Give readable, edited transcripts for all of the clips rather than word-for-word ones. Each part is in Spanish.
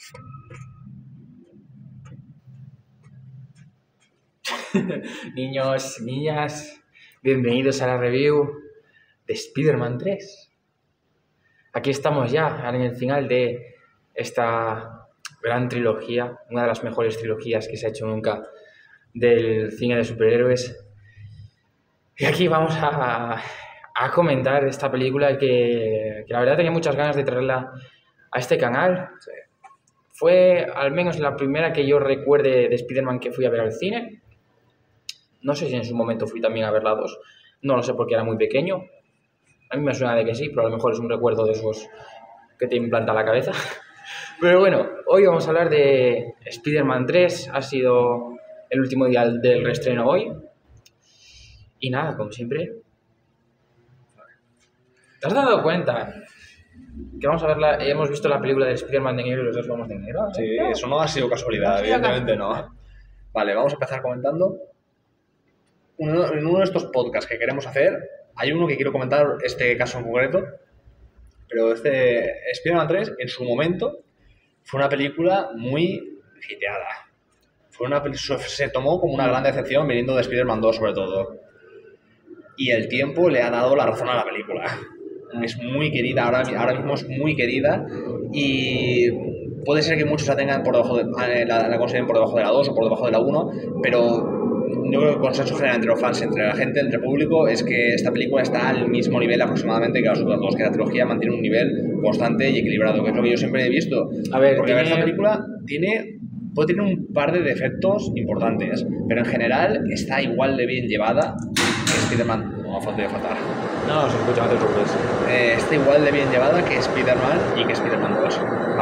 Niños, niñas, bienvenidos a la review de Spider-Man 3. Aquí estamos ya en el final de esta gran trilogía, una de las mejores trilogías que se ha hecho nunca del cine de superhéroes. Y aquí vamos a comentar esta película que la verdad tenía muchas ganas de traerla a este canal. Fue al menos la primera que yo recuerde de Spider-Man que fui a ver al cine. No sé si en su momento fui también a ver la 2. No lo sé porque era muy pequeño. A mí me suena de que sí, pero a lo mejor es un recuerdo de esos que te implanta la cabeza. Pero bueno, hoy vamos a hablar de Spider-Man 3. Ha sido el último día del reestreno hoy. Y nada, como siempre. ¿Te has dado cuenta que vamos a verla? Hemos visto la película de Spider-Man de negro y los dos vamos de negro? Sí, eso no ha sido casualidad, evidentemente no. Vale, vamos a empezar comentando. En uno de estos podcasts que queremos hacer, hay uno que quiero comentar, este caso en concreto, pero Spider-Man 3 en su momento fue una película muy hiteada. Se tomó como una gran decepción viniendo de Spider-Man 2 sobre todo. Y el tiempo le ha dado la razón a la película. Es muy querida, ahora mismo es muy querida y puede ser que muchos la tengan por debajo la consideren por debajo de la 2 o por debajo de la 1, pero yo creo que el consenso general entre los fans, entre la gente, entre el público, es que esta película está al mismo nivel aproximadamente que las otras dos, que la trilogía mantiene un nivel constante y equilibrado, que es lo que yo siempre he visto. Porque esta película puede tener un par de defectos importantes, pero en general está igual de bien llevada que Spider-Man. No, falta de faltar. No, se escucha, no te preocupes. Está igual de bien llevada que Spider-Man y que Spider-Man 2.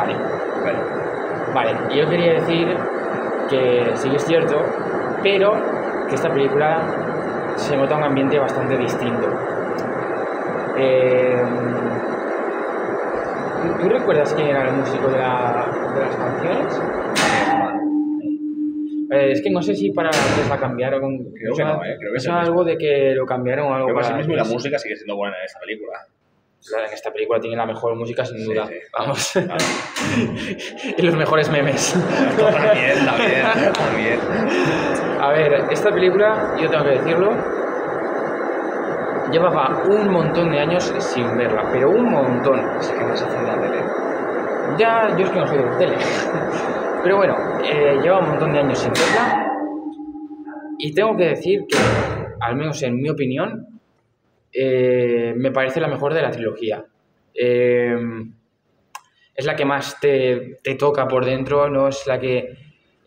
Vale, yo quería decir que sí es cierto, pero que esta película se nota un ambiente bastante distinto. ¿Tú recuerdas quién era el músico de las canciones? Es que no sé si para antes la cambiaron. Creo que no, creo que es algo de que lo cambiaron o algo. Creo que es el mismo y la música sigue siendo buena en esta película. Claro, en esta película tiene la mejor música sin duda. Sí. Vamos. Claro. Y los mejores memes. También. A ver, esta película, yo tengo que decirlo, llevaba un montón de años sin verla, pero un montón. Así que vas a hacer la tele. Ya, yo es que no soy de tele. Pero bueno, lleva un montón de años sin verla y tengo que decir que, al menos en mi opinión, me parece la mejor de la trilogía. Es la que más te toca por dentro, no es la que...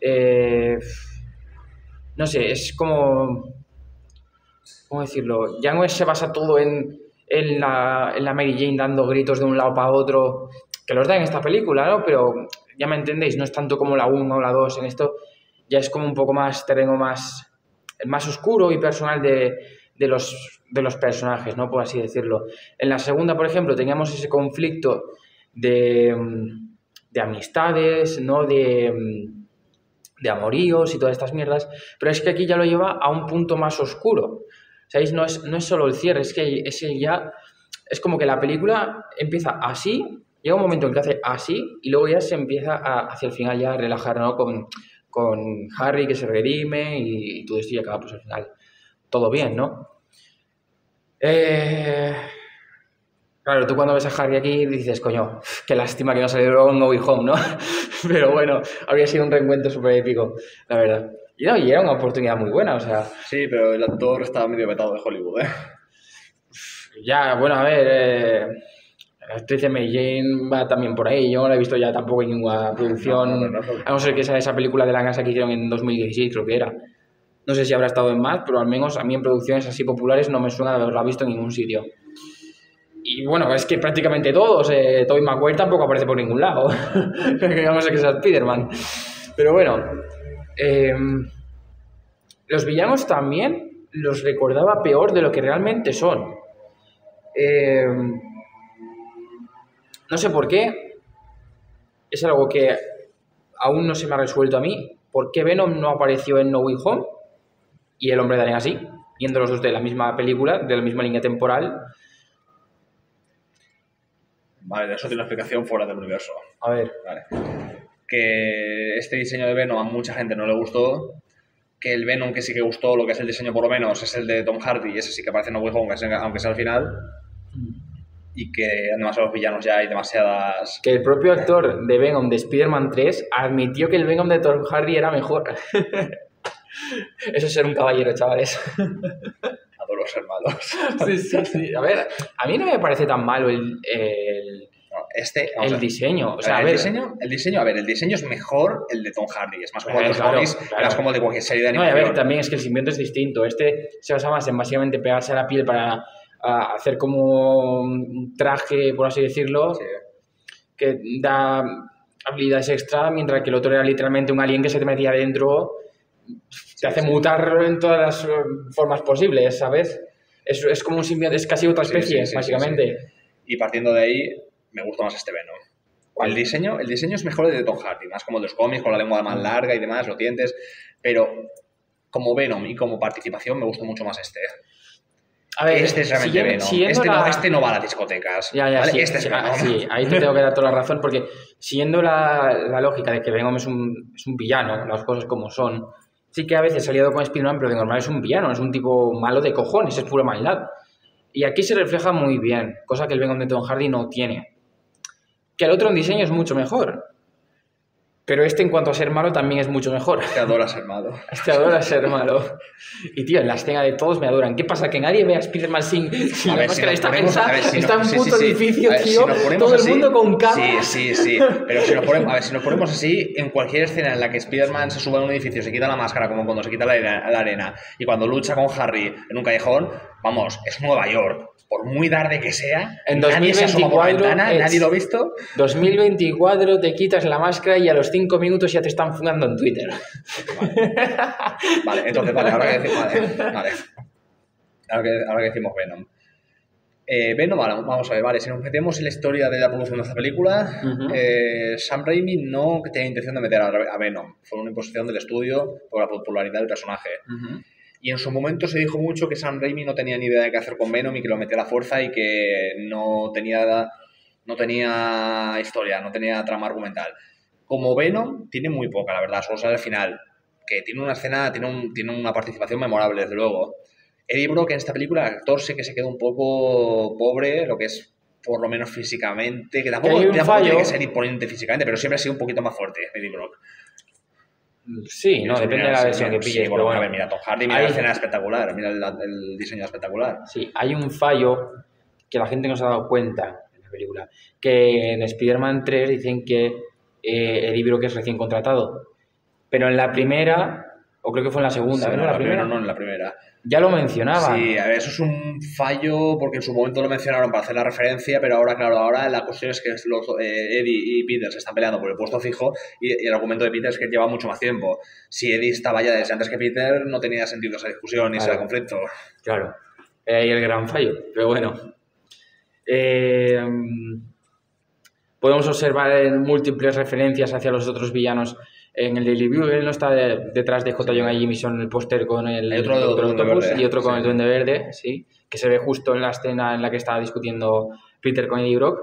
no sé, es como... ¿Cómo decirlo? Ya no se basa todo en la Mary Jane dando gritos de un lado para otro, que los da en esta película, ¿no? Pero ya me entendéis, no es tanto como la 1 o la 2 en esto, ya es como un poco más terreno más oscuro y personal de los personajes, ¿no? Por así decirlo. En la segunda, por ejemplo, teníamos ese conflicto de amistades, ¿no? De amoríos y todas estas mierdas, pero es que aquí ya lo lleva a un punto más oscuro. ¿Sabéis? No es solo el cierre, es que ya es como que la película empieza así, llega un momento en que hace así y luego ya se empieza hacia el final ya a relajar, ¿no? Con Harry que se redime y todo esto y acaba pues al final todo bien, ¿no? Claro, tú cuando ves a Harry aquí dices, coño, qué lástima que no salió luego en No Way Home, ¿no? Pero bueno, habría sido un reencuentro súper épico, la verdad. Y era una oportunidad muy buena, o sea... Sí, pero el actor estaba medio vetado de Hollywood, ¿eh? Ya, bueno, a ver... la actriz de Mary Jane va también por ahí. Yo no la he visto ya tampoco en ninguna producción. A no ser que sea esa película de la NASA que hicieron en 2016, creo que era. No sé si habrá estado en más, pero al menos a mí en producciones así populares no me suena de haberla visto en ningún sitio. Y bueno, es que prácticamente todos. Tobey Maguire tampoco aparece por ningún lado. A no ser que sea Spider-Man. Pero bueno. Los villanos también los recordaba peor de lo que realmente son. No sé por qué, es algo que aún no se me ha resuelto a mí. ¿Por qué Venom no apareció en No Way Home y el Hombre de Arena sí? Viendo los dos de la misma película, de la misma línea temporal. Vale, eso tiene una explicación fuera del universo. A ver. Vale. que este diseño de Venom a mucha gente no le gustó, que el Venom que sí que gustó, lo que es el diseño por lo menos, es el de Tom Hardy, y ese sí que aparece en No Way Home, aunque sea al final, y que además a los villanos ya hay demasiadas... Que el propio actor de Venom de Spider-Man 3 admitió que el Venom de Tom Hardy era mejor. Eso es ser un caballero, chavales. Adoro ser malos. Sí. A ver, a mí no me parece tan malo el diseño. O sea, el diseño es mejor el de Tom Hardy. Es más como de los cómics, más como de cualquier serie de animación. No, y a ver, también es que el simbionte es distinto. Este se basa más en básicamente pegarse a la piel para hacer como un traje, por así decirlo, que da habilidades extra, mientras que el otro era literalmente un alien que se te metía dentro, te hace mutar en todas las formas posibles, ¿sabes? Es como un simbionte, es casi otra especie, básicamente. Y partiendo de ahí, me gusta más este Venom. El diseño es mejor el de Tom Hardy, más como de los cómics, con la lengua más larga y demás, los dientes, pero como Venom y como participación me gusta mucho más este. A ver, este es realmente Venom. Este no va a las discotecas. ¿vale? Este es Venom. Sí, ahí te tengo que dar toda la razón, porque siguiendo la lógica de que Venom es un villano, las cosas como son, sí que a veces ha liado con Spider-Man, pero de normal es un villano, es un tipo malo de cojones, es pura maldad. Y aquí se refleja muy bien, cosa que el Venom de Tom Hardy no tiene. Que el otro en diseño es mucho mejor. Pero este, en cuanto a ser malo, también es mucho mejor. Este adora ser malo. Este adora ser malo. Y, tío, en la escena de todos me adoran. ¿Qué pasa? Que nadie ve a Spider-Man sin la máscara. Está en un puto edificio, tío. Todo el mundo con cámaras. Sí. Pero si nos ponemos así, en cualquier escena en la que Spider-Man se sube a un edificio, se quita la máscara, como cuando se quita la arena, y cuando lucha con Harry en un callejón, vamos, es Nueva York. Por muy tarde que sea, en 2024, nadie lo ha visto. 2024 te quitas la máscara y a los 5 minutos ya te están fugando en Twitter. Vale, entonces, ahora que decimos Venom. Venom, vamos a ver, vale, si nos metemos en la historia de la producción de esta película, Sam Raimi no tenía intención de meter a Venom. Fue una imposición del estudio por la popularidad del personaje. Y en su momento se dijo mucho que Sam Raimi no tenía ni idea de qué hacer con Venom y que lo metía a la fuerza y que no tenía historia, no tenía trama argumental. Como Venom, tiene muy poca, la verdad, solo sale al final. Que tiene una escena, tiene una participación memorable, desde luego. Eddie Brock en esta película, el actor, sé que se queda un poco pobre, lo que es por lo menos físicamente, que tampoco tiene que ser imponente físicamente, pero siempre ha sido un poquito más fuerte, Eddie Brock. Sí, no, depende de la versión que pilles. Sí, bueno, a ver, mira Tom Hardy, mira la escena espectacular, mira el diseño espectacular. Sí, hay un fallo que la gente no se ha dado cuenta en la película, que en Spider-Man 3 dicen que Eddie Brock es recién contratado, pero en la primera, o creo que fue en la segunda, sí, ¿no? En la primera. Ya lo mencionaban. Sí, a ver, eso es un fallo porque en su momento lo mencionaron para hacer la referencia, pero ahora la cuestión es que Eddie y Peter se están peleando por el puesto fijo y el argumento de Peter es que lleva mucho más tiempo. Si Eddie estaba ya desde antes que Peter, no tenía sentido esa discusión ni ese conflicto. Claro, ahí el gran fallo, pero bueno. Podemos observar múltiples referencias hacia los otros villanos. En el Daily Bugle no está detrás de J. Jonah Jameson en el póster con el Doctor Octopus y otro con el Duende Verde, sí, que se ve justo en la escena en la que estaba discutiendo Peter con Eddie Brock.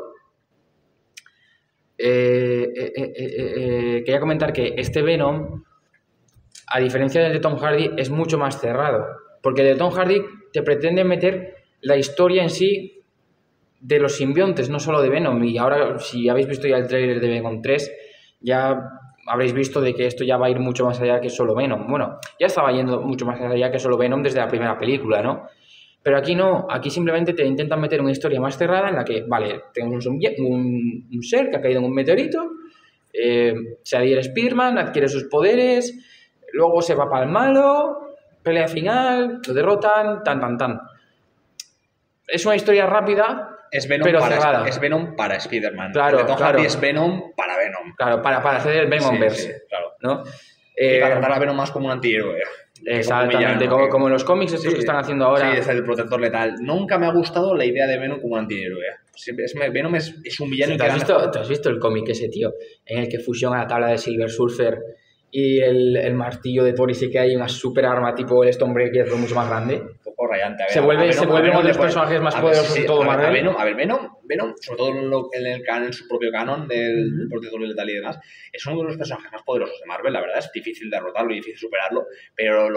Quería comentar que este Venom, a diferencia del de Tom Hardy, es mucho más cerrado, porque el de Tom Hardy te pretende meter la historia en sí de los simbiontes, no solo de Venom. Y ahora, si habéis visto ya el trailer de Venom 3, ya habréis visto de que esto ya va a ir mucho más allá que solo Venom. Bueno, ya estaba yendo mucho más allá que solo Venom desde la primera película, ¿no? Pero aquí no, aquí simplemente te intentan meter una historia más cerrada en la que, vale, tenemos un ser que ha caído en un meteorito, se adhiere a Spider-Man, adquiere sus poderes, luego se va para el malo, pelea final, lo derrotan, tan. Es una historia rápida, es Venom pero cerrada. Es Venom para Spider-Man. Claro, Tom Hardy es Venom para Venom. Claro, para hacer el Venomverse. Sí, claro. ¿No? Y para tratar a Venom más como un antihéroe. Exactamente, como en los cómics estos que están haciendo ahora. Sí, es el protector letal. Nunca me ha gustado la idea de Venom como un antihéroe. Venom es un villano. Sí, ¿Te has visto el cómic ese, tío? En el que fusiona la tabla de Silver Surfer y el martillo de Thor y sí que hay una super arma tipo el Stonebreaker mucho más grande. Un poco rayante. Se vuelve uno de los personajes más poderosos de todo Marvel. A ver, Venom Venom, sobre todo en su propio canon del Protector Letal y demás, es uno de los personajes más poderosos de Marvel, la verdad, es difícil derrotarlo y difícil superarlo, pero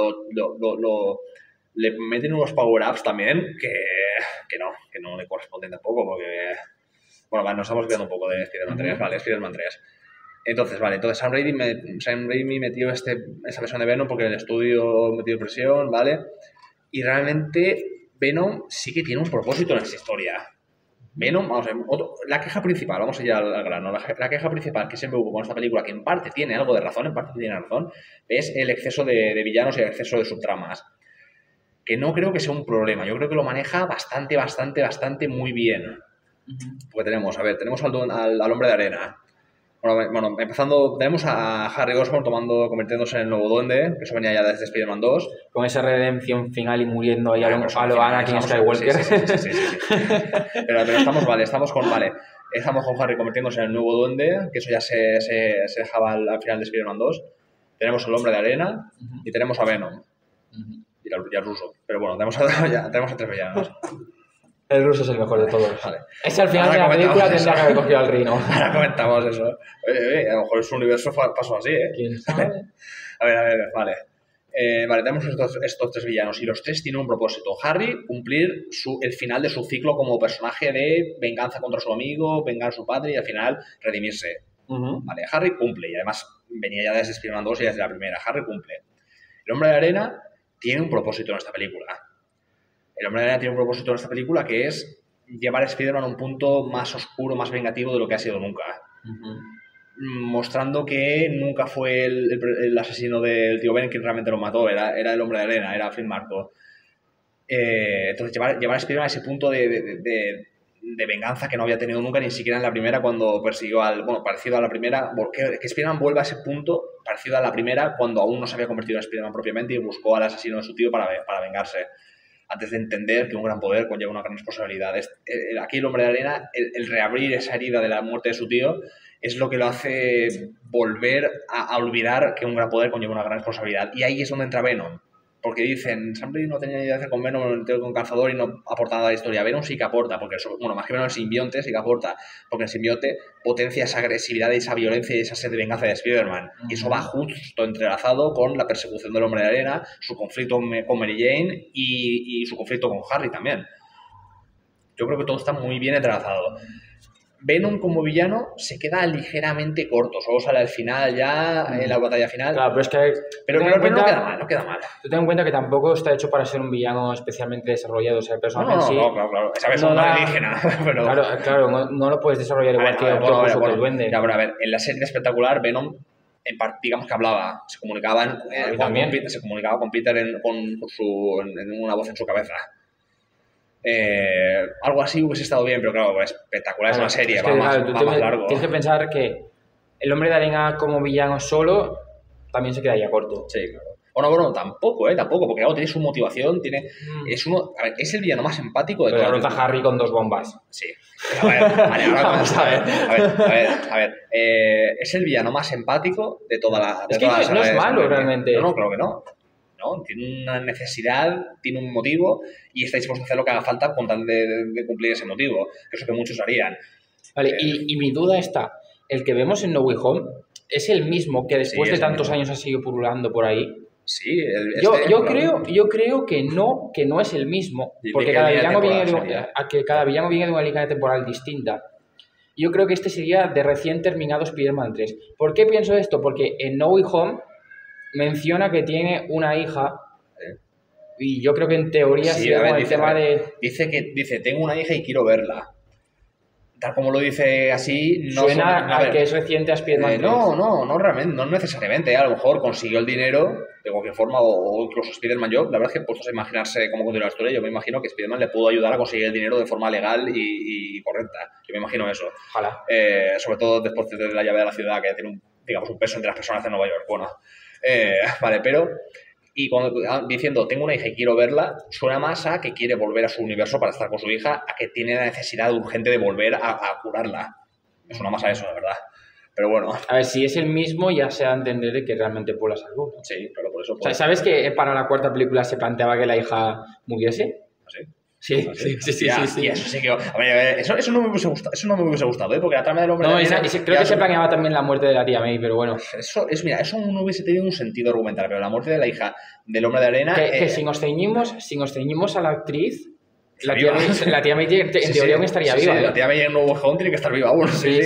le meten unos power-ups también que no le corresponden tampoco, porque... Bueno, vale, nos estamos olvidando un poco de Spider-Man 3, vale, Spider-Man 3. Entonces Sam Raimi metió esa versión de Venom porque el estudio metió presión, ¿vale? Y realmente Venom sí que tiene un propósito en esta historia. Venom, vamos a ver, la queja principal, vamos a ir al grano, la queja principal que siempre hubo con esta película, que en parte tiene algo de razón, en parte tiene razón, es el exceso de villanos y el exceso de subtramas. Que no creo que sea un problema, yo creo que lo maneja bastante muy bien. Porque tenemos al Hombre de Arena. Bueno, empezando, tenemos a Harry Osborn convirtiéndose en el nuevo Duende, que eso venía ya desde Spider-Man 2. Con esa redención final y muriendo ahí a lo Anakin Skywalker. Sí. Pero estamos con Harry convirtiéndose en el nuevo Duende, que eso ya se dejaba al final de Spider-Man 2. Tenemos al Hombre de Arena y tenemos a Venom. Y al ruso. Pero bueno, tenemos a 3 villanos. El ruso es el mejor de todos. Vale. Ese al final de la película tendría que haber cogido al Rhino. Ahora comentamos eso. A lo mejor en su universo pasó así, ¿eh? ¿Quién sabe? A ver, vale. Vale, tenemos estos 3 villanos y los 3 tienen un propósito. Harry, cumplir el final de su ciclo como personaje de venganza contra su amigo, vengar a su padre y al final redimirse. Vale, Harry cumple y además venía ya desde Spider-Man 2 y desde la primera. Harry cumple. El Hombre de Arena tiene un propósito en esta película. El Hombre de Arena tiene un propósito en esta película que es llevar a Spider-Man a un punto más oscuro, más vengativo de lo que ha sido nunca. Mostrando que nunca fue el asesino del tío Ben quien realmente lo mató, era el Hombre de Arena, era Flynn Marko. Entonces llevar a Spider-Man a ese punto de venganza que no había tenido nunca, ni siquiera en la primera cuando persiguió parecido a la primera, porque que Spider-Man vuelva a ese punto parecido a la primera cuando aún no se había convertido en Spider-Man propiamente y buscó al asesino de su tío para vengarse. Antes de entender que un gran poder conlleva una gran responsabilidad. Aquí el Hombre de Arena, el reabrir esa herida de la muerte de su tío, es lo que lo hace volver a olvidar que un gran poder conlleva una gran responsabilidad. Y ahí es donde entra Venom. Porque dicen, Sam Raimi no tenía ni idea de hacer con Venom, con Cazador y no aporta nada a la historia. Venom sí que aporta, porque más que Venom el simbionte sí que aporta, porque el simbionte potencia esa agresividad y esa violencia y esa sed de venganza de Spider-Man. Y eso va justo entrelazado con la persecución del Hombre de Arena, su conflicto con Mary Jane y su conflicto con Harry también. Yo creo que todo está muy bien entrelazado. Venom como villano se queda ligeramente corto, solo sale al final ya, en la batalla final. Claro, pero es que... Pero no queda mal. Tú ten en cuenta que tampoco está hecho para ser un villano especialmente desarrollado, o sea, el personaje en sí... Claro. Esa versión no alienígena, pero... Claro, no lo puedes desarrollar igual que el Duende. Ya, pero a ver, en la serie espectacular, Venom, digamos que hablaba, se comunicaba con Peter en una voz en su cabeza. Algo así hubiese estado bien, pero claro, espectacular, es una serie, va más largo. Tienes que pensar que el Hombre de Arena como villano solo también se quedaría corto. Sí, claro. Bueno, tampoco, porque claro, tiene su motivación, es el villano más empático de toda la película. Harry con 2 bombas. Sí. A ver, es el villano más empático de toda la... Es que no es malo realmente. No, claro que no. ¿No? Tiene una necesidad, tiene un motivo y está dispuesto a hacer lo que haga falta con tal de cumplir ese motivo, que es lo que muchos harían. Vale, y mi duda está, ¿el que vemos en No Way Home es el mismo que después de tantos años ha seguido purulando por ahí? Sí. Yo creo que no es el mismo, porque cada villano viene de una línea temporal distinta. Yo creo que este sería de recién terminado Spider-Man 3. ¿Por qué pienso esto? Porque en No Way Home menciona que tiene una hija y yo creo que en teoría dice tengo una hija y quiero verla. Tal como lo dice así, no suena a que es reciente a Spider-Man 3. No realmente, no necesariamente. A lo mejor consiguió el dinero de cualquier forma o incluso Spider-Man. Yo, la verdad es que puestos a imaginarse cómo continúa la historia, yo me imagino que Spider-Man le pudo ayudar a conseguir el dinero de forma legal y correcta. Yo me imagino eso. Ojalá. Sobre todo después de la llave de la ciudad, que tiene un peso entre las personas de Nueva York. Bueno, vale, pero... Y cuando diciendo tengo una hija y quiero verla, suena más a que quiere volver a su universo para estar con su hija, a que tiene la necesidad urgente de volver a curarla. Me suena más a eso, la verdad. Pero bueno. A ver, si es el mismo, ya se da a entender que realmente Paul la salvó. Sí, pero por eso... O sea, ¿sabes que para la 4ª película se planteaba que la hija muriese? ¿Sí? Sí, ¿Ah, sí. Y eso sí que... A ver, eso no me hubiese gustado, ¿eh? Porque la trama del hombre No, de arena... creo que se planeaba también la muerte de la tía May, pero bueno. Mira, eso no hubiese tenido un sentido argumental, pero la muerte de la hija del hombre de arena... Que si nos ceñimos a la actriz, la viva. tía May en teoría aún estaría viva. Sí, la tía May en Nuevo Home tiene que estar viva aún. Sí.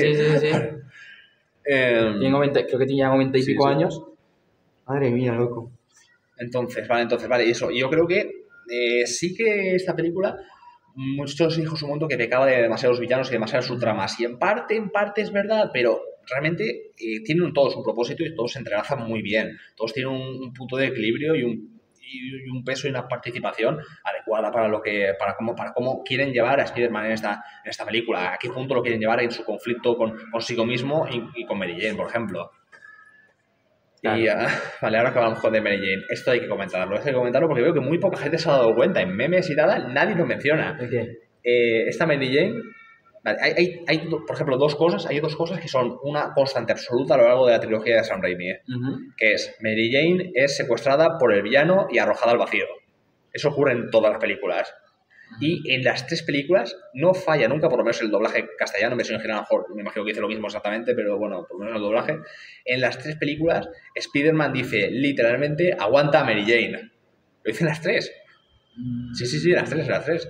Eh, Creo que tenía 90 y pico años. Madre mía, loco. Entonces, vale, eso. Yo creo que sí que esta película, muchos dijo su momento que pecaba de demasiados villanos y demasiadas subtramas. Y en parte es verdad, pero realmente tienen todos un propósito y todos se entrelazan muy bien. Todos tienen un punto de equilibrio y un peso y una participación adecuada para cómo quieren llevar a Spider-Man en esta película. A qué punto lo quieren llevar en su conflicto consigo mismo y con Mary Jane, por ejemplo. Claro. Y vale, ahora que hablamos de Mary Jane, esto hay que comentarlo porque veo que muy poca gente se ha dado cuenta. En memes y tal, nadie lo menciona. Okay. Esta Mary Jane, vale, hay, por ejemplo, hay dos cosas que son una constante absoluta a lo largo de la trilogía de Sam Raimi, que es Mary Jane es secuestrada por el villano y arrojada al vacío. Eso ocurre en todas las películas. Y en las tres películas no falla nunca, por lo menos el doblaje castellano, en versión original, mejor, me imagino que dice lo mismo exactamente, pero bueno, por lo menos el doblaje. En las tres películas, Spider-Man dice literalmente, aguanta a Mary Jane. Lo dicen las tres. Sí, las tres.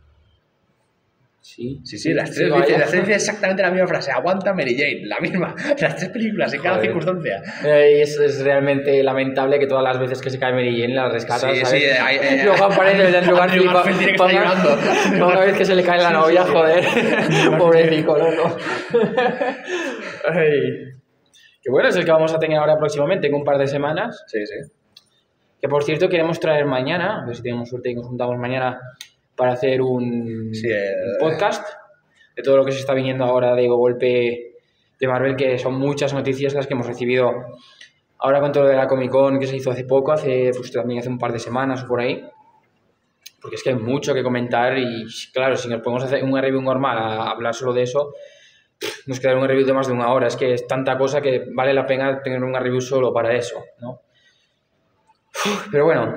Sí, las tres dicen exactamente la misma frase, aguanta a Mary Jane, la misma, las tres películas en cada circunstancia. Es realmente lamentable que todas las veces que se cae Mary Jane la rescata, ¿sabes? Luego aparece el Andrew Garfield tiene que estar llorando. Una vez que se le cae la novia, joder, pobrecito, loco. Que bueno, es el que vamos a tener ahora próximamente, en un par de semanas. Sí. Que por cierto queremos traer mañana, a ver si tenemos suerte y nos juntamos mañana para hacer un podcast de todo lo que se está viniendo ahora de golpe de Marvel, que son muchas noticias las que hemos recibido ahora con todo lo de la Comic Con que se hizo hace poco, también hace un par de semanas o por ahí, porque es que hay mucho que comentar y claro, si nos podemos hacer un review normal a hablar solo de eso, nos quedará un review de más de una hora. Es que es tanta cosa que vale la pena tener un review solo para eso, ¿no? Pero bueno,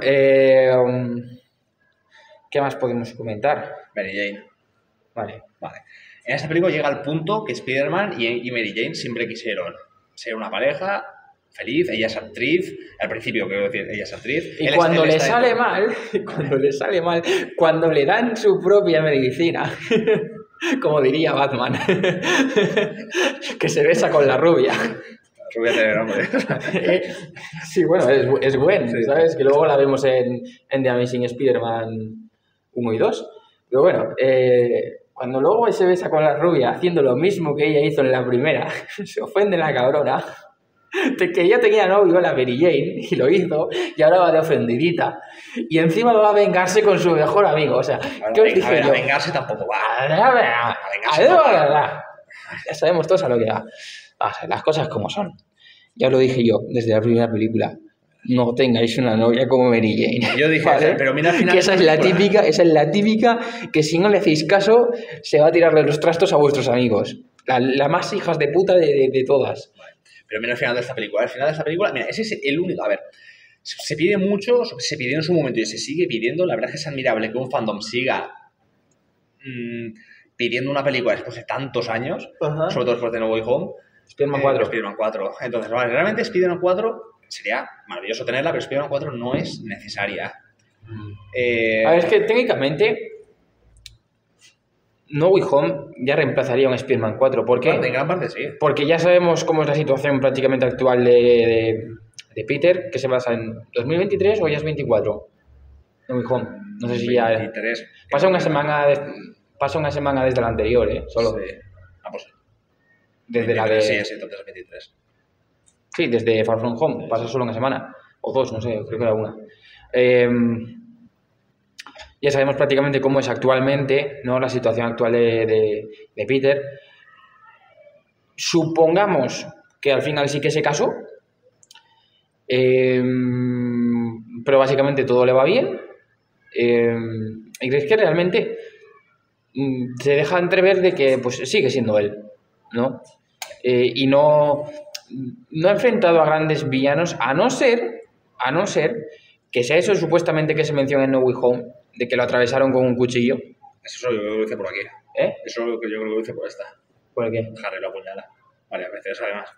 ¿qué más podemos comentar? Mary Jane. Vale. En esta película llega el punto que Spider-Man y Mary Jane siempre quisieron ser una pareja feliz. Ella es actriz. Al principio, quiero decir, ella es actriz. Y cuando le sale mal, cuando le dan su propia medicina, como diría Batman, que se besa con la rubia. Rubia tiene nombre. Sí, bueno, es Gwen, sí, ¿sabes? Que luego la vemos en The Amazing Spider-Man 1 y 2. Pero bueno, cuando luego se besa con la rubia haciendo lo mismo que ella hizo en la primera, se ofende la cabrona. Que ya tenía novio, la Mary Jane, y lo hizo, y ahora va de ofendidita. Y encima va a vengarse con su mejor amigo. O sea, ¿qué os dije yo? A vengarse tampoco va. Ya sabemos todos a lo que va. Las cosas como son. Ya lo dije yo desde la primera película. No tengáis una novia como Mary Jane. Yo dije, ¿vale? Pero mira al final. Que esa es la típica que si no le hacéis caso se va a tirarle los trastos a vuestros amigos. La más hijas de puta de todas. Pero mira al final de esta película. Mira, ese es el único. A ver, se pide mucho, se pidió en su momento y se sigue pidiendo. La verdad es que es admirable que un fandom siga pidiendo una película después de tantos años, sobre todo después de No Way Home. Spider-Man 4. Entonces, vale, realmente Spider-Man 4 sería maravilloso tenerla, pero Spider-Man 4 no es necesaria. A ver, es que técnicamente No Way Home ya reemplazaría a un Spider-Man 4. ¿Por qué? Bueno, en gran parte sí. Porque ya sabemos cómo es la situación prácticamente actual de Peter, que se basa en 2023 o ya es 24. No Way Home. No sé si 23. Ya... Pasa una semana desde la anterior, solo. Sí. Pues desde 23, la de... Sí, entonces 23. Sí, desde Far From Home. Pasa solo una semana. O dos, no sé, creo que era una. Ya sabemos prácticamente cómo es actualmente, ¿no? La situación actual de Peter. Supongamos que al final sí que se casó. Pero básicamente todo le va bien. ¿Y crees que realmente se deja entrever de que pues sigue siendo él, ¿no? Y no ha enfrentado a grandes villanos, a no ser que sea eso supuestamente que se menciona en No Way Home, de que lo atravesaron con un cuchillo. Eso yo creo que lo hice por aquí. ¿Eh? Eso es lo que yo creo que lo hice por esta. ¿Por qué? Harry lo apuñala. Varias veces, además.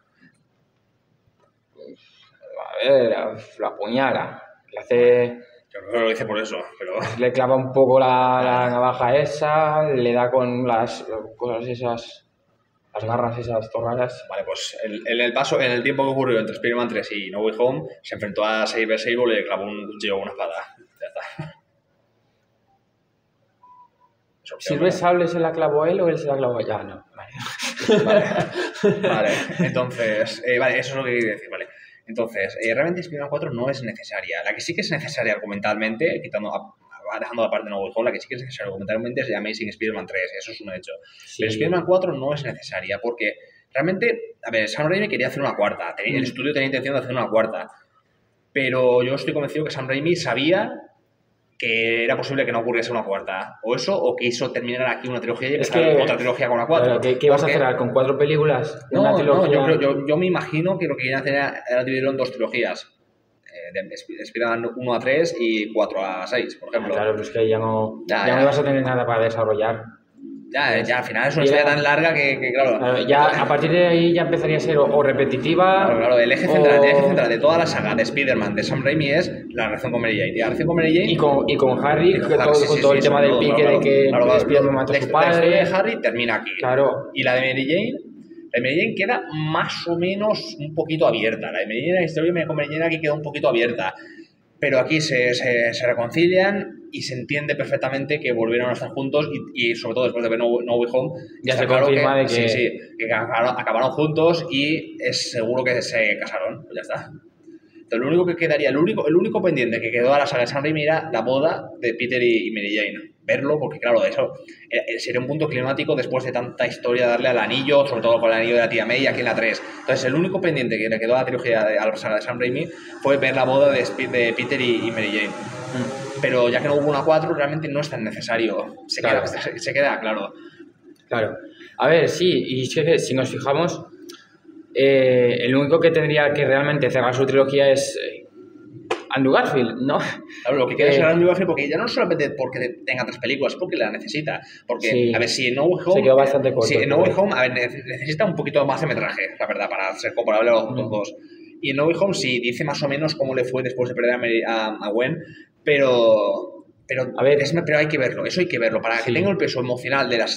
A ver, lo apuñala. Le hace... Yo creo que lo hice por eso, pero... Le clava un poco la navaja esa, le da con las cosas esas, las garras esas torradas. Vale, pues en el tiempo que ocurrió entre Spider-Man 3 y No Way Home, se enfrentó a Saber Sable y le clavó un cuchillo con una espada. Ya está. ¿Silver Sable se la clavó él o él se la clavó ya? No. Vale. Entonces, vale, eso es lo que quería decir, vale. Entonces, realmente Spider-Man 4 no es necesaria. La que sí que es necesaria argumentalmente, dejando aparte No Way Home, la que sí que es necesaria argumentalmente es The Amazing Spider-Man 3, eso es un hecho. Sí. Pero Spider-Man 4 no es necesaria porque realmente, a ver, Sam Raimi quería hacer una cuarta, el estudio tenía intención de hacer una cuarta, pero yo estoy convencido que Sam Raimi sabía que era posible que no ocurriese una cuarta. O eso, o que hizo terminar aquí una trilogía y empezar otra trilogía con la 4. ¿Qué vas a hacer? ¿Con 4 películas? No, yo me imagino que lo que querían hacer era dividirlo en 2 trilogías. De Spider-Man 1 a 3 y 4 a 6, por ejemplo. Claro, pues que ya no vas a tener nada para desarrollar. Ya, al final es una historia tan larga que claro... Ya, a partir de ahí ya empezaría a ser o repetitiva... Claro, el eje central de toda la saga de Spider-Man de Sam Raimi es la relación con Mary Jane. Y la relación con Mary Jane... Y con Harry, con todo el tema del pique de que Spider-Man mató a su padre... La historia de Harry termina aquí. Claro. Y la de Mary Jane queda más o menos un poquito abierta. La de Mary Jane, la historia con Mary Jane aquí queda un poquito abierta. Pero aquí se reconcilian y se entiende perfectamente que volvieron a estar juntos y sobre todo después de ver No Way Home ya se confirma de que... que acabaron juntos y es seguro que se casaron. Pues ya está. Entonces, lo único que quedaría, el único pendiente que quedó a la saga de Sam Raimi era la boda de Peter y Mary Jane. Verlo, porque claro, eso sería un punto climático después de tanta historia darle al anillo, sobre todo con el anillo de la tía May aquí en la 3. Entonces, el único pendiente que le quedó a la trilogía a la saga de Sam Raimi fue ver la boda de Peter y Mary Jane. Pero ya que no hubo una 4, realmente no es tan necesario. Se queda claro. Claro. A ver, sí, y es que si nos fijamos, el único que tendría que realmente cerrar su trilogía es Andrew Garfield, ¿no? Claro, lo que quiere ser Andrew Garfield, porque ya no solamente porque tenga 3 películas, porque la necesita. Porque, sí, a ver, si en No Way Home... se quedó bastante corto. Si en No Way Home, a ver, necesita un poquito más de metraje, la verdad, para ser comparable a los dos. Y en No Way Home sí dice más o menos cómo le fue después de perder a Gwen, pero a ver, pero hay que verlo, eso hay que verlo. Para que tenga el peso emocional de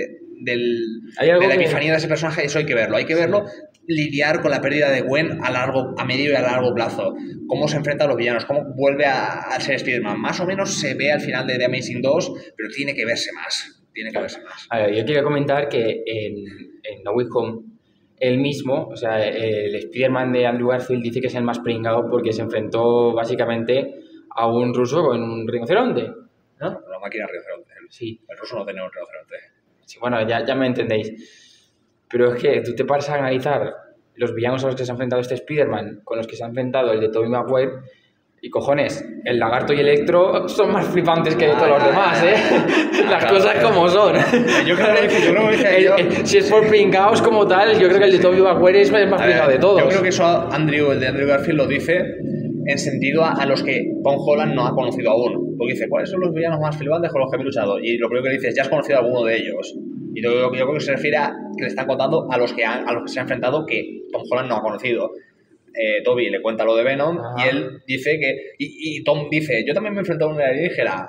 la epifanía de ese personaje, eso hay que verlo. Lidiar con la pérdida de Gwen a medio y a largo plazo, cómo se enfrenta a los villanos, cómo vuelve a ser Spider-Man. Más o menos se ve al final de The Amazing 2, pero tiene que verse más. A ver, yo quiero comentar que en No Way Home, él mismo, o sea, el Spider-Man de Andrew Garfield dice que es el más pringado porque se enfrentó básicamente a un ruso con un rinoceronte, ¿no? Una máquina rinoceronte. Sí. El ruso no tenía un rinoceronte. Sí, bueno, ya me entendéis. Pero es que tú te paras a analizar los villanos a los que se ha enfrentado este Spider-Man con los que se ha enfrentado el de Tobey Maguire y cojones, el Lagarto y Electro son más flipantes que todos los demás, ¿eh? Las cosas como son. Yo creo que si es por pringaos como tal, yo creo que el de Tobey Maguire es más pringado de todos. Yo creo que eso el de Andrew Garfield lo dice en sentido a los que Tom Holland no ha conocido aún. Porque dice, ¿cuáles son los villanos más flipantes con los que he luchado? Y lo primero que dice es, ya has conocido a alguno de ellos. Y yo creo que se refiere a que le están contando a los que se ha enfrentado que Tom Holland no ha conocido. Toby le cuenta lo de Venom y él dice que... Y Tom dice, yo también me he enfrentado a una alienígena.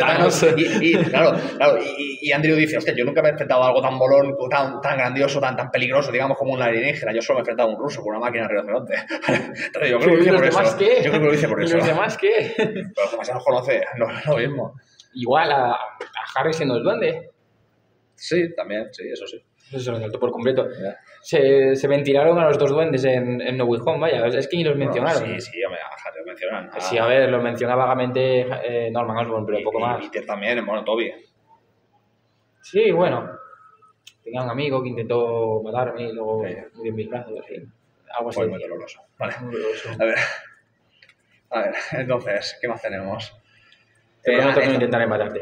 Y Andrew dice, hostia, yo nunca me he enfrentado a algo tan bolón, tan grandioso, tan peligroso, digamos, como una alienígena. Yo solo me he enfrentado a un ruso con una máquina rinoceronte. Entonces yo creo que lo dice por eso. ¿Qué? Yo creo que lo dice por eso. ¿Y los demás qué? Pero los demás ya los conoce, no es lo mismo. Igual a Harry siendo el duende. Sí, también, sí, eso sí. Eso se lo saltó por completo. Yeah. Se ventilaron a los 2 duendes en No Way Home, vaya, es que ni los mencionaron. Sí, lo mencionan. Sí, a ver, lo menciona vagamente Norman Osborn, pero poco más. Y Peter también, bueno, Toby. Sí, bueno. Tenía un amigo que intentó matarme y luego murió en mis brazos, así. Algo así. Fue muy doloroso. Vale. Muy doloroso. A ver, entonces, ¿qué más tenemos? Te prometo que no intentaré matarte.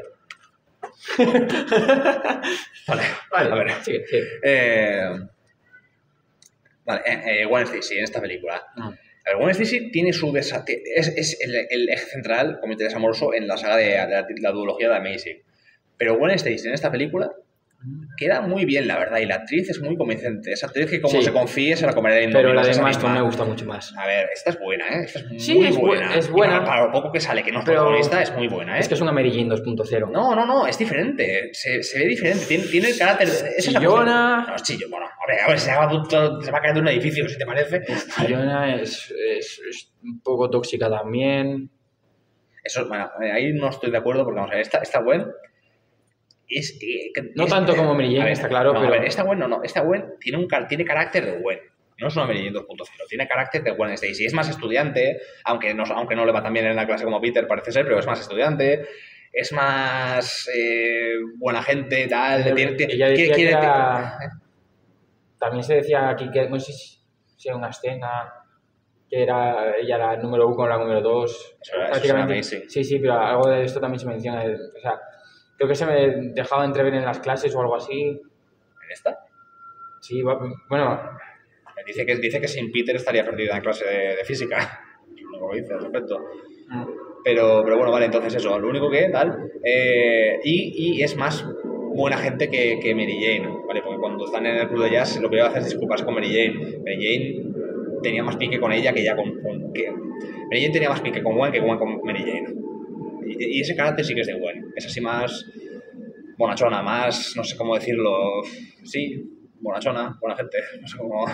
Vale, a ver. Sí. Gwen Stacy en esta película. El Gwen Stacy tiene su es el eje central como interés amoroso en la saga de la duología de Amazing. Pero Gwen Stacy en esta película queda muy bien, la verdad, y la actriz es muy convincente. Esa actriz que como se confíe se la comerá de pero la de Maston me gusta mucho más. A ver, esta es buena, ¿eh? Esta es muy buena. Es buena. Para lo poco que sale, que no es protagonista, es muy buena, ¿eh? Es que es una Mary Jane 2.0. No, es diferente. Se ve diferente. Tiene el carácter... Chillona. No, es chillo. Bueno, a ver, se va a caer de un edificio, si te parece. Chillona, es un poco tóxica también. Eso, bueno, ahí no estoy de acuerdo porque, vamos a ver, esta Gwen... no tanto como Mary Jane, está claro, pero... A ver, esta Gwen tiene carácter de Gwen. No es una Mary Jane 2.0, tiene carácter de Gwen Stacy. Es más estudiante, aunque no le va tan bien en la clase como Peter, parece ser, pero es más estudiante, es más buena gente, tal... Ella decía que era... También se decía aquí que, no sé si era una escena, que era ella la número 1 con la número 2. Prácticamente. Sí, pero algo de esto también se menciona. O sea, creo que se me dejaba entrever en las clases o algo así. ¿En esta? Sí, bueno... Dice que sin Peter estaría perdida en clase de física. Lo único que dice al respecto. Pero bueno, vale, entonces eso, lo único que tal. Y es más buena gente que Mary Jane, ¿vale? Porque cuando están en el club de jazz lo que hace es disculparse con Mary Jane. Mary Jane tenía más pique con ella que ella con Mary Jane tenía más pique con Gwen que Gwen con Mary Jane. Y ese carácter sí que es de Gwen. Es así más bonachona, más, no sé cómo decirlo. Sí, bonachona, buena gente. No sé cómo...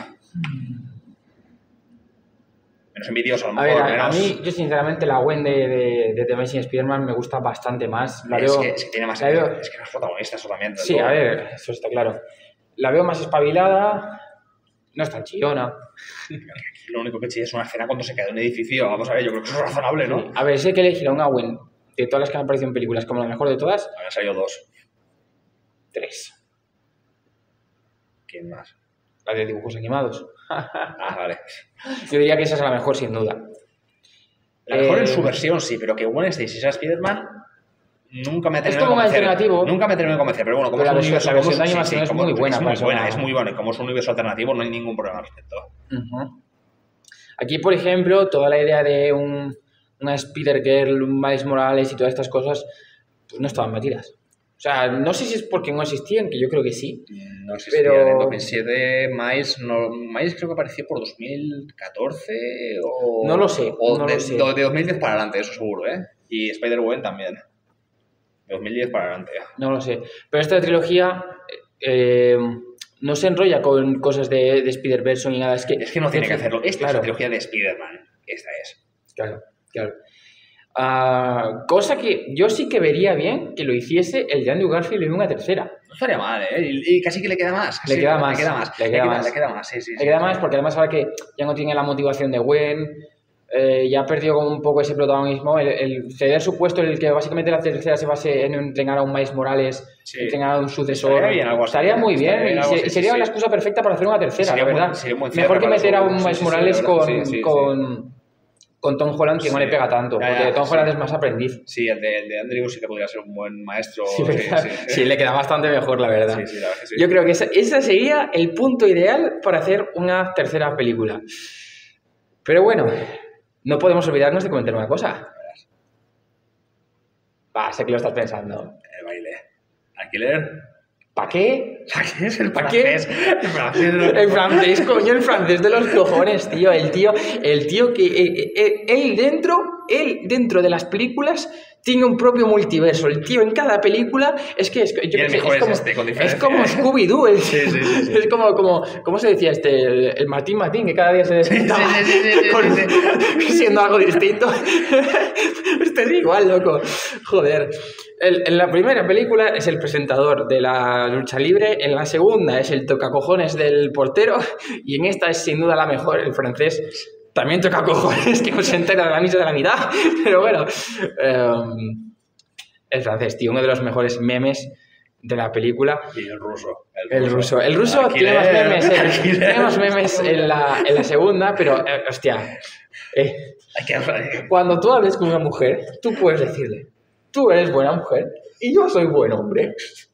Menos envidioso, a lo mejor. A mí, yo sinceramente, la Gwen de The Amazing Spider-Man me gusta bastante más. Es que tiene más... Es que no es protagonista, eso también. Sí, a ver, eso está claro. La veo más espabilada, no es tan chillona. Lo único que chilla es una escena cuando se cae de un edificio. Vamos a ver, yo creo que eso es razonable, ¿no? Sí. A ver, sé que elegir a una Gwen de todas las que han aparecido en películas como la mejor de todas. Han salido 2. 3. ¿Quién más? La de dibujos animados. Vale. Yo diría que esa es la mejor, sin duda. La mejor en su versión, sí, pero que Gwen Stacy sea Spider-Man nunca me ha tenido que convencer. Es como un alternativo. Nunca me ha tenido que convencer, pero bueno, como pero es un universo... La versión de animación es muy buena. Es muy buena, y como es un universo alternativo no hay ningún problema al respecto. Aquí, por ejemplo, toda la idea de una Spider-Girl, un Miles Morales y todas estas cosas, pues no estaban metidas. O sea, no sé si es porque no existían, que yo creo que sí. No existían en 2007. Miles creo que apareció por 2014 o... No lo sé. De 2010 para adelante, eso seguro, ¿eh? Y Spider-Gwen también. De 2010 para adelante. No lo sé. Pero esta trilogía no se enrolla con cosas de Spider-Verse ni nada. Es que no tiene que hacerlo. Esta es la trilogía de Spider-Man. Esta es. Claro. Cosa que yo sí que vería bien que lo hiciese el de Andrew Garfield en una tercera. No estaría mal, ¿eh? Y casi que le queda más. Le queda más, sí. Le queda más porque además ahora que ya no tiene la motivación de Gwen, ya ha perdido como un poco ese protagonismo, el ceder su puesto, el que básicamente la tercera se base en entrenar a un Miles Morales, entrenar a un sucesor. Estaría muy bien y sería la excusa perfecta para hacer una tercera, la verdad. Mejor que meter a un Miles Morales con Tom Holland, que no le pega tanto, porque Tom Holland es más aprendiz. Sí, el de Andrew sí que podría ser un buen maestro. Sí, le queda bastante mejor, la verdad. Sí, la verdad que sí. Yo creo que ese sería el punto ideal para hacer una tercera película. Pero bueno, no podemos olvidarnos de comentar una cosa. Sé que lo estás pensando. El baile. ¿Alquiler? ¿Para qué? ¿Para qué es el francés? El francés, coño, el francés de los cojones, tío. El tío que... Él dentro de las películas tiene un propio multiverso. El tío en cada película es como Scooby-Doo. Es como ¿cómo se decía el Martín, que cada día se despierta siendo algo distinto. Este es igual, loco. Joder. En la primera película es el presentador de la lucha libre, en la segunda es el tocacojones del portero y en esta es sin duda la mejor, el francés. También toca cojones, que no se entera de la misa de la mitad, pero bueno. El francés, tío, uno de los mejores memes de la película. Y el ruso. El ruso tiene más memes, tiene más memes en la segunda, pero, hostia. Cuando tú hables con una mujer, tú puedes decirle, tú eres buena mujer y yo soy buen hombre.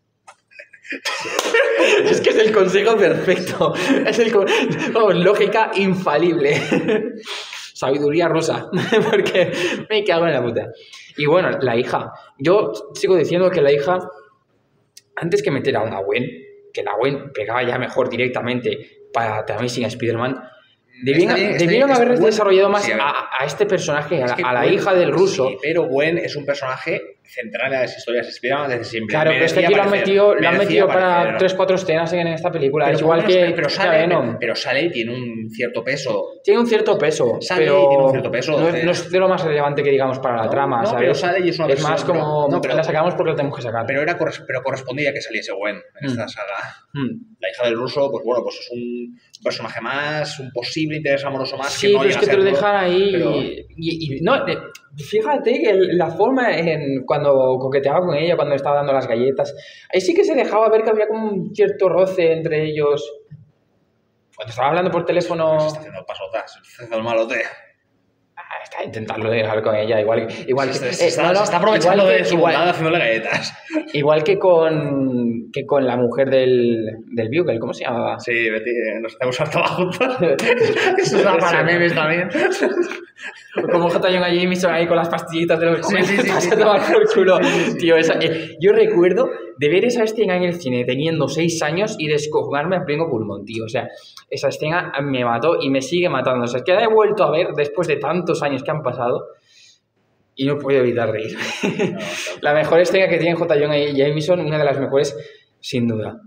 Es que es el consejo perfecto. Es lógica infalible. sabiduría rusa, porque me cago en la puta. Y bueno, la hija. Yo sigo diciendo que la hija, antes que meter a una Gwen, que la Gwen pegaba ya mejor directamente para Amazing Spider-Man, debieron haber desarrollado más a este personaje, a la hija del ruso. Sí, pero Gwen es un personaje central en las historias de Spider-Man desde siempre. Claro, pero es que aquí lo han metido para 3-4 escenas en esta película. Es igual que Venom. Pero sale y tiene un cierto peso. Tiene un cierto peso, pero tiene un cierto peso, no es de lo más relevante que digamos para la trama, ¿sabes? Pero sale y es una más como la sacamos porque la tenemos que sacar. Pero correspondía que saliese Gwen en esta saga. La hija del ruso, pues bueno, pues es un personaje más, un posible interés amoroso más. Sí, pero es que te lo dejan ahí. Pero... Y no, fíjate que la forma cuando coqueteaba con ella, cuando estaba dando las galletas, ahí sí que se dejaba ver que había como un cierto roce entre ellos. Cuando estaba hablando por teléfono... Se está haciendo pasotas, se está haciendo el malote. Está intentando dejar con ella, igual que se está aprovechando de su bondad haciéndole galletas. Igual que con la mujer del Bugle, ¿cómo se llamaba? Sí, Betty, nos hacemos harto juntos. Eso da para memes también. Como J. Jonah Jameson ahí con las pastillitas de los sí. a tomar por culo. Tío, yo recuerdo de ver esa escena en el cine teniendo 6 años y descojonarme a pleno pulmón, tío. O sea, esa escena me mató y me sigue matando. O sea, es que la he vuelto a ver después de tantos años que han pasado y no puedo evitar reír. No. La mejor escena que tiene J. Jonah Jameson, una de las mejores, sin duda.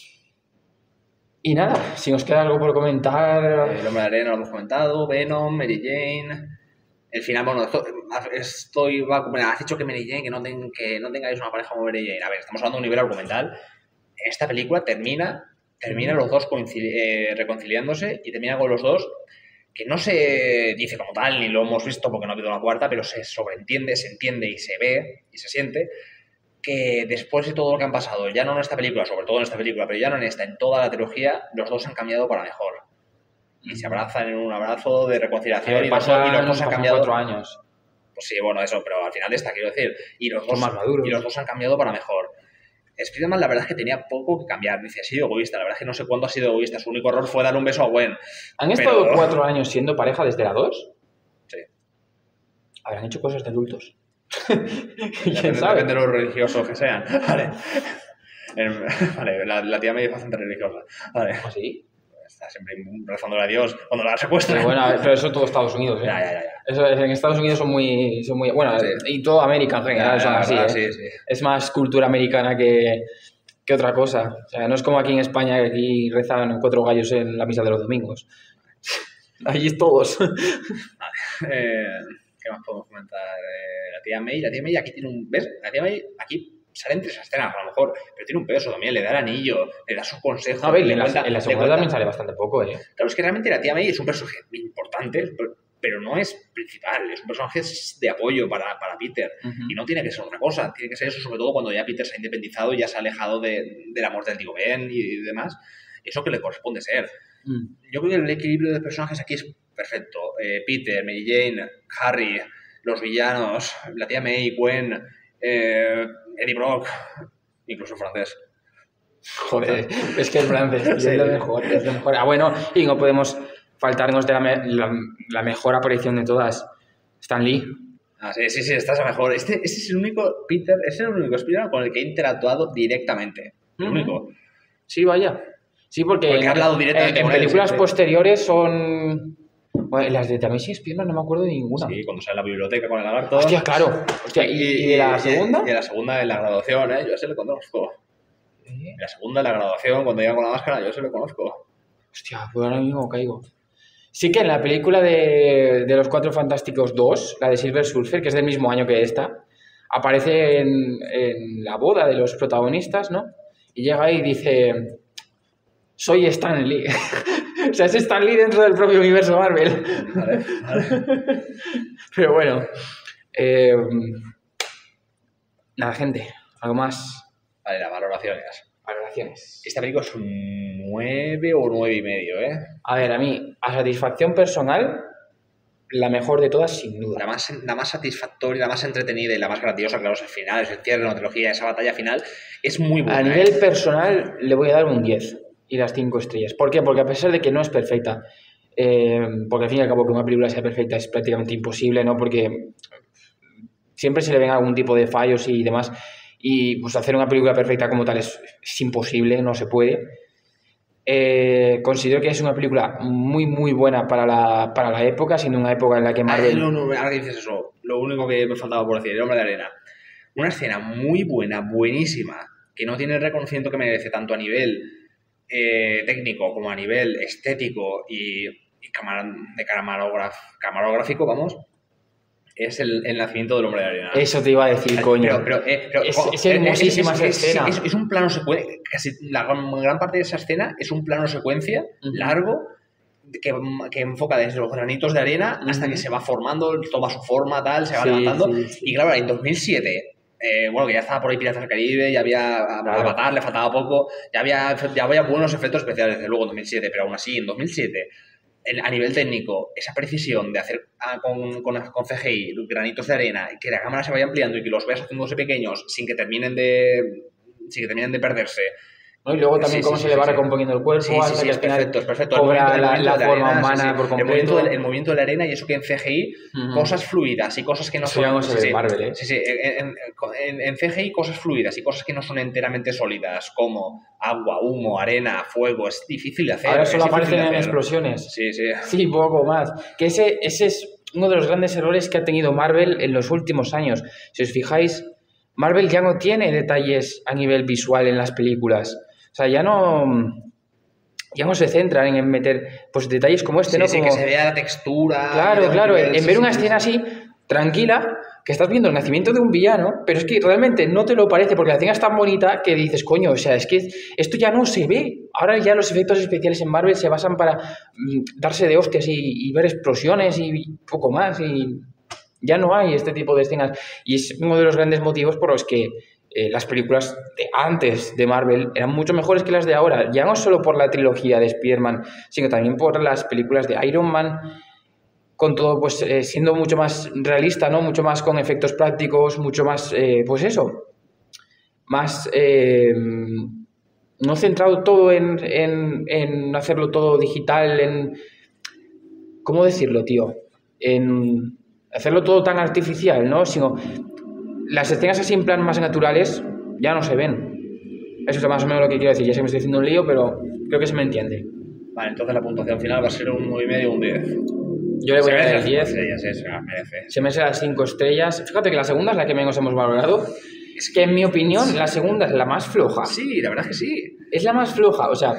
Y nada, si nos queda algo por comentar... El Hombre de Arena lo hemos comentado, Venom, Mary Jane... El final, bueno, has dicho que Mary Jane, que no tengáis una pareja como Mary Jane. A ver, estamos hablando de un nivel argumental. Esta película termina los dos reconciliándose y termina con los dos, que no se dice como tal, ni lo hemos visto porque no ha habido una cuarta, pero se sobreentiende, se entiende y se ve y se siente que después de todo lo que han pasado, ya no en esta película, sobre todo en esta película, pero ya no en esta, en toda la trilogía, los dos han cambiado para mejor. Y se abrazan en un abrazo de reconciliación y los dos han cambiado. 4 años. Pues sí, bueno, eso, pero al final de esta, quiero decir. Y los dos han cambiado para mejor. Spider-Man, la verdad es que tenía poco que cambiar. Dice, ha sido egoísta. La verdad es que no sé cuándo ha sido egoísta. Su único error fue dar un beso a Gwen. ¿Han estado 4 años siendo pareja desde la 2? Sí. ¿Habrán hecho cosas de adultos? ¿Quién sabe? Depende de los religiosos que sean. Vale. Vale, la tía May es bastante religiosa. Vale. ¿Ah, sí? Está siempre rezándole a Dios cuando la secuestran. Bueno, pero eso todo Estados Unidos, ¿eh? Ya. Eso, en Estados Unidos son muy bueno, sí. Y todo América en general son así, verdad, ¿eh? Sí. Es más cultura americana que otra cosa. O sea, no es como aquí en España, que aquí rezan 4 gallos en la misa de los domingos. Allí todos. Vale. ¿Qué más podemos comentar? La tía May aquí tiene un... ¿Ves? La tía May aquí... Salen 3 escenas, a lo mejor, pero tiene un peso también, le da el anillo, le da sus consejos. A ver, en la segunda también sale bastante poco, ¿eh? Claro, es que realmente la tía May es un personaje importante, pero no es principal, es un personaje de apoyo para Peter. Y no tiene que ser otra cosa, tiene que ser eso, sobre todo cuando ya Peter se ha independizado y ya se ha alejado de la muerte del tío Ben y demás. Eso que le corresponde ser. Yo creo que el equilibrio de personajes aquí es perfecto. Peter, Mary Jane, Harry, los villanos, la tía May, Gwen... Eddie Brock, incluso francés. Joder, es que el francés es lo mejor, es lo mejor. Bueno, y no podemos faltarnos de la mejor aparición de todas, Stan Lee. Sí, esta es la mejor. Este es el único Peter, es el único Spider-Man con el que he interactuado directamente. El único. Sí, vaya. Sí, porque he hablado directamente en películas posteriores son... Bueno, las de Amazing Spider-Man no me acuerdo de ninguna. Sí, cuando sale a la biblioteca con el lagarto. Hostia, claro. Hostia, ¿y de la segunda? Y de la segunda, en la graduación, yo se le conozco. En la segunda, en la graduación, cuando llega con la máscara, yo se le conozco. Hostia, pues ahora mismo caigo. Sí que en la película de Los Cuatro Fantásticos 2, la de Silver Surfer, que es del mismo año que esta, aparece en la boda de los protagonistas, ¿no? Y llega ahí y dice... Soy Stan Lee. O sea, es Stan Lee dentro del propio universo Marvel. Vale. Pero bueno. Nada, gente. ¿Algo más? Vale, las valoraciones. Valoraciones. Esta película es un 9 o 9,5, ¿eh? A ver, a mí, a satisfacción personal, la mejor de todas, sin duda. La más satisfactoria, la más entretenida y la más grandiosa, claro, es el final, es el cierre de una trilogía, esa batalla final es muy buena. A nivel personal, le voy a dar un 10 y las 5 estrellas. ¿Por qué? Porque a pesar de que no es perfecta, porque al fin y al cabo que una película sea perfecta es prácticamente imposible, ¿no? Porque siempre se le ven algún tipo de fallos y demás, y pues hacer una película perfecta como tal es imposible, no se puede. Considero que es una película muy, muy buena para la época, siendo una época en la que Marvel... Ahora que dices eso, lo único que me faltaba por decir, El Hombre de Arena. Una escena muy buena, buenísima, que no tiene el reconocimiento que merece tanto a nivel técnico como a nivel estético y camarógrafo, vamos, es el nacimiento del Hombre de Arena. Eso te iba a decir, coño. Pero es hermosísima esa escena. Es un plano secuencia, casi la gran parte de esa escena es un plano secuencia largo que enfoca desde los granitos de arena hasta que se va formando, toma su forma, tal, se va levantando. Sí. Y claro, en 2007... bueno, que ya estaba por ahí Piratas del Caribe, ya había Avatar, le faltaba poco, ya había buenos efectos especiales, desde luego, en 2007, pero aún así, en 2007, a nivel técnico, esa precisión de hacer con CGI granitos de arena, que la cámara se vaya ampliando y que los veas haciéndose pequeños sin que terminen de perderse. ¿No? Y luego también cómo se le va recomponiendo el cuerpo hasta que al final es perfecto. cobra la forma humana por completo. El movimiento de la arena y eso que en CGI, cosas fluidas y cosas que no son... Ya no se ve Marvel, ¿eh? Sí, en CGI cosas fluidas y cosas que no son enteramente sólidas, como agua, humo, arena, fuego, es difícil de hacer. Ahora solo aparecen en explosiones. Sí, poco más. Que ese es uno de los grandes errores que ha tenido Marvel en los últimos años. Si os fijáis, Marvel ya no tiene detalles a nivel visual en las películas. O sea, ya no se centran en meter pues detalles como este, ¿no? Sí, como... que se vea la textura. Claro. En ver una escena así, tranquila, que estás viendo el nacimiento de un villano, pero es que realmente no te lo parece porque la escena es tan bonita que dices, coño, o sea, es que esto ya no se ve. Ahora ya los efectos especiales en Marvel se basan para darse de hostias y ver explosiones y poco más. Y ya no hay este tipo de escenas. Y es uno de los grandes motivos por los que las películas de antes de Marvel eran mucho mejores que las de ahora, ya no solo por la trilogía de Spider-Man, sino también por las películas de Iron Man, con todo pues siendo mucho más realista, ¿no? Mucho más con efectos prácticos, mucho más, pues eso, más no centrado todo en hacerlo todo digital, en... ¿Cómo decirlo, tío? En hacerlo todo tan artificial, ¿no? Sino... Las escenas así en plan más naturales ya no se ven. Eso es más o menos lo que quiero decir. Ya sé que me estoy haciendo un lío, pero creo que se me entiende. Vale, entonces la puntuación final va a ser un 9,5 o un 10. Yo le voy a dar el 10. Se merece las 5 estrellas. Fíjate que la segunda es la que menos hemos valorado. Es que en mi opinión la segunda es la más floja. Sí, la verdad es que sí. Es la más floja, o sea...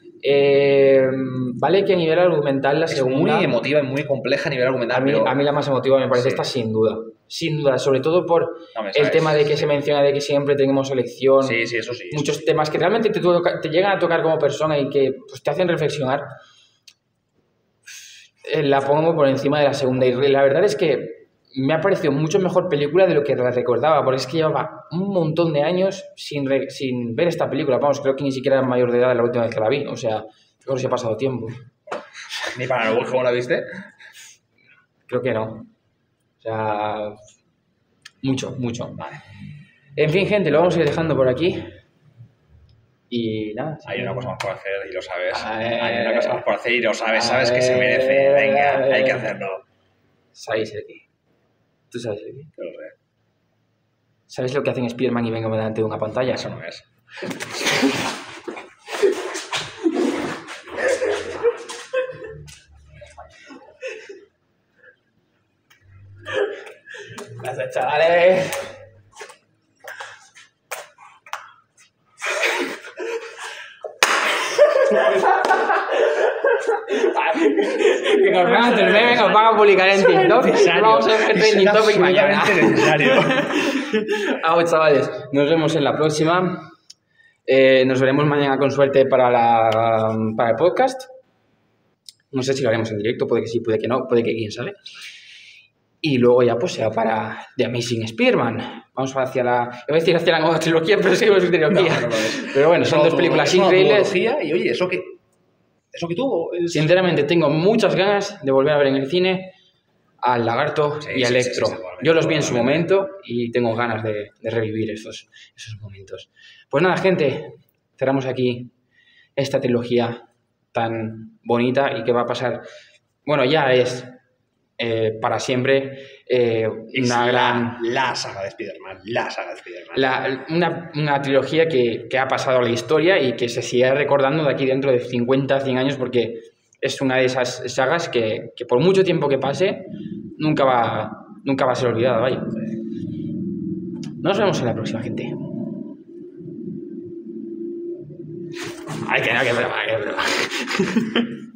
vale que a nivel argumental la segunda... Es muy emotiva y muy compleja a nivel argumental. A mí la más emotiva me parece esta sin duda. Sin duda, sobre todo por el tema de que se menciona de que siempre tenemos elección. Sí, eso sí. Muchos temas que realmente te llegan a tocar como persona y que pues, te hacen reflexionar. La pongo por encima de la segunda. Y la verdad es que me ha parecido mucho mejor película de lo que la recordaba, porque es que llevaba un montón de años sin ver esta película. Vamos, creo que ni siquiera era mayor de edad la última vez que la vi. O sea, creo que se ha pasado tiempo. ¿Ni para el cómo la viste? Creo que no. O sea, mucho. Vale. En fin, gente, lo vamos a ir dejando por aquí. Y nada. Hay una cosa más por hacer y lo sabes. Hay una cosa más por hacer y lo sabes. Sabes que se merece. Venga, hay que hacerlo. ¿Sabéis el qué? ¿Tú sabes el qué? Yo lo sé. ¿Sabes lo que hacen Spider-Man y vengo delante de una pantalla? Eso no es. Gracias, chavales. Que nos vean el meme, nos van a publicar en TikTok. Vamos a hacer trending topic mañana. Necesario. Vamos, chavales, nos vemos en la próxima. Nos veremos mañana con suerte para el podcast. No sé si lo haremos en directo, puede que sí, puede que no, puede que quién sabe. Y luego ya pues sea para The Amazing Spider-Man. Vamos hacia la... Iba a decir hacia la nueva trilogía, pero sí que es trilogía. No, pero bueno, son dos películas increíbles. Y oye, eso que tuvo... Sinceramente, tengo muchas ganas de volver a ver en el cine al Lagarto y a Electro. Yo los vi en su momento y tengo ganas de revivir esos momentos. Pues nada, gente, cerramos aquí esta trilogía tan bonita y que va a pasar bueno, ya es para siempre una gran... La saga de Spider-Man, la saga de Spider-Man. Una trilogía que ha pasado a la historia y que se sigue recordando de aquí dentro de 50, 100 años, porque es una de esas sagas que por mucho tiempo que pase nunca va a ser olvidada, vaya. Nos vemos en la próxima, gente. Ay, que no, que broma.